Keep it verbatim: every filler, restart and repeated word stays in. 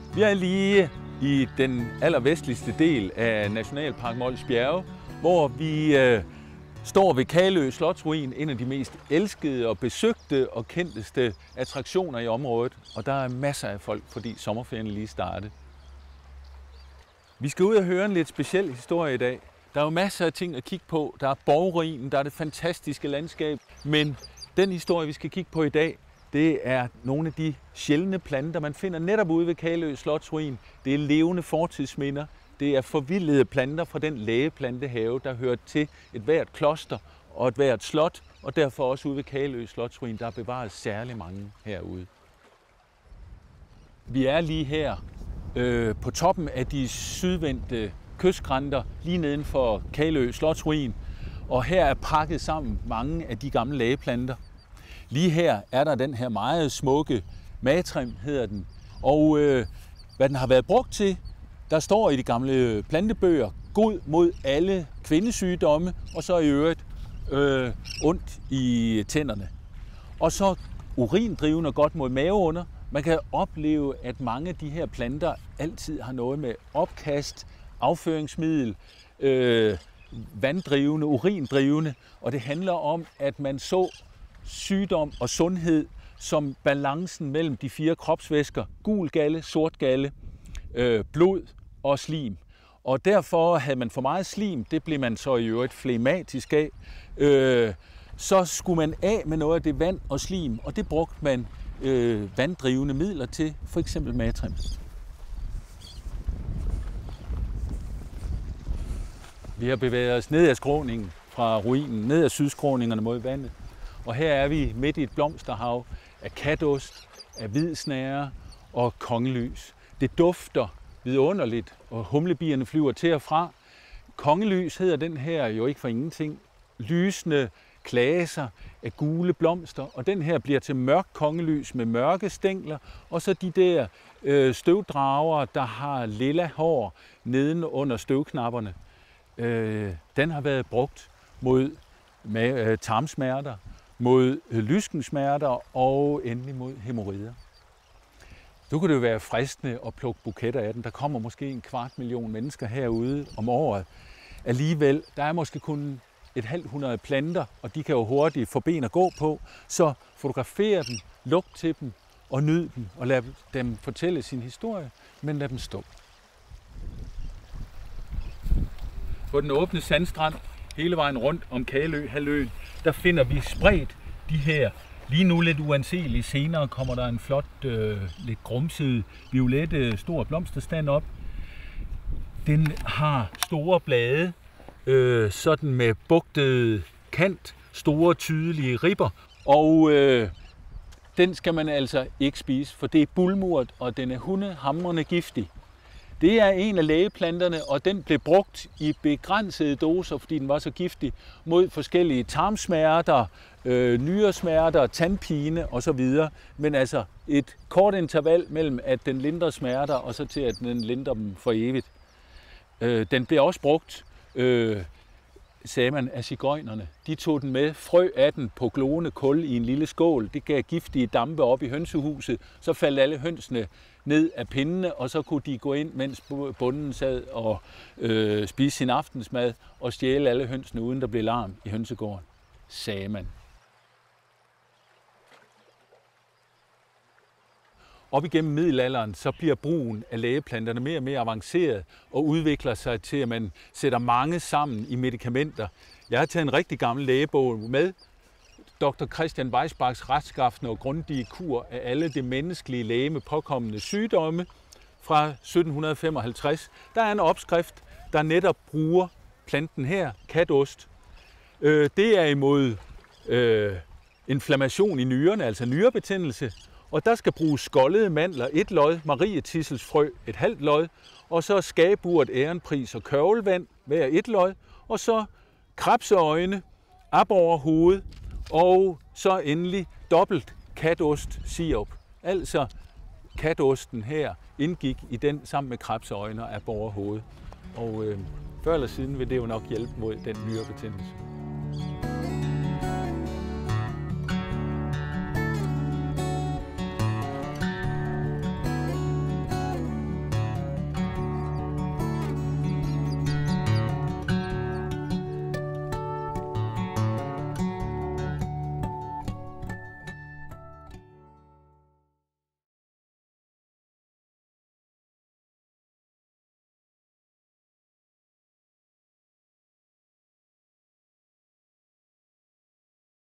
Vi er lige i den allervestligste del af Nationalpark Mols Bjerge, hvor vi øh, står ved Kalø Slotsruin, en af de mest elskede og besøgte og kendteste attraktioner i området. Og der er masser af folk, fordi sommerferien lige startet. Vi skal ud og høre en lidt speciel historie i dag. Der er jo masser af ting at kigge på. Der er borgruinen, der er det fantastiske landskab. Men den historie, vi skal kigge på i dag, det er nogle af de sjældne planter, man finder netop ude ved Kalø Slotsruin. Det er levende fortidsminder. Det er forvildede planter fra den lægeplantehave, der hører til et hvert kloster og et hvert slot, og derfor også ude ved Kalø Slotsruin, der er bevaret særlig mange herude. Vi er lige her øh, på toppen af de sydvendte kystskrænter, lige neden for Kalø Slotsruin, og her er pakket sammen mange af de gamle lægeplanter. Lige her er der den her meget smukke matrim, hedder den, og øh, hvad den har været brugt til, der står i de gamle plantebøger, god mod alle kvindesygdomme, og så i øvrigt øh, ondt i tænderne. Og så urindrivende og godt mod maveunder. Man kan opleve, at mange af de her planter altid har noget med opkast, afføringsmiddel, øh, vanddrivende, urindrivende, og det handler om, at man så sygdom og sundhed som balancen mellem de fire kropsvæsker, gul galle, sort galle, øh, blod og slim. Og derfor havde man for meget slim, det blev man så i øvrigt flegmatisk af. Øh, så skulle man af med noget af det vand og slim, og det brugte man øh, vanddrivende midler til, for eksempel matrim. Vi har bevæget os ned ad skråningen fra ruinen, ned ad sydskråningerne mod vandet. Og her er vi midt i et blomsterhav af katost, af hvidsnære og kongelys. Det dufter vidunderligt, og humlebierne flyver til og fra. Kongelys hedder den her jo ikke for ingenting. Lysende klaser af gule blomster, og den her bliver til mørk kongelys med mørke stængler, og så de der øh, støvdrager, der har lilla hår neden under støvknapperne. Øh, den har været brugt mod med, øh, tarmsmerter, mod øh, lyskensmerter og endelig mod hæmorrider. Nu kunne det jo være fristende at plukke buketter af den. Der kommer måske en kvart million mennesker herude om året. Alligevel, der er måske kun et halvt hundrede planter, og de kan jo hurtigt få ben at gå på. Så fotografer dem, luk til dem og nyd dem, og lad dem fortælle sin historie, men lad dem stå. På den åbne sandstrand, hele vejen rundt om Kalø-halvøen, der finder vi spredt de her, lige nu lidt uanselige. Senere kommer der en flot, øh, lidt grumset, violette, stor blomsterstand op. Den har store blade, øh, sådan med bugtet kant, store tydelige ribber, og øh, den skal man altså ikke spise, for det er bulmurt, og den er hundehamrende giftig. Det er en af lægeplanterne, og den blev brugt i begrænsede doser, fordi den var så giftig, mod forskellige tarmsmerter, øh, nyresmerter, tandpine osv. Men altså et kort interval mellem, at den lindrer smerter, og så til, at den lindrer dem for evigt. Øh, den blev også brugt, øh, sagde man, af sigøjnerne. De tog den med, frø af den på glående kul i en lille skål. Det gav giftige dampe op i hønsehuset. Så faldt alle hønsene ned af pindene, og så kunne de gå ind, mens bonden sad og øh, spise sin aftensmad, og stjæle alle hønsene, uden der blev larm i hønsegården, sagde man. Op igennem middelalderen, så bliver brugen af lægeplanterne mere og mere avanceret og udvikler sig til, at man sætter mange sammen i medicamenter. Jeg har taget en rigtig gammel lægebog med, doktor Christian Weisbachs retskaffende og grundige kur af alle det menneskelige legeme påkommende sygdomme fra sytten femoghalvtreds. Der er en opskrift, der netop bruger planten her, katost. Det er imod øh, inflammation i nyrerne, altså nyrebetændelse. Og der skal bruges skoldede mandler, et lod, marietisselsfrø, et halvt lod, og så skaburt, ærenpris og kørvelvand, hver et lod, og så krebseøjne, op over hovedet, og så endelig dobbelt katost sirup. Altså katosten her indgik i den sammen med krebseøjne og op over hovedet. Og øh, før eller siden vil det jo nok hjælpe mod den nyrebetændelse.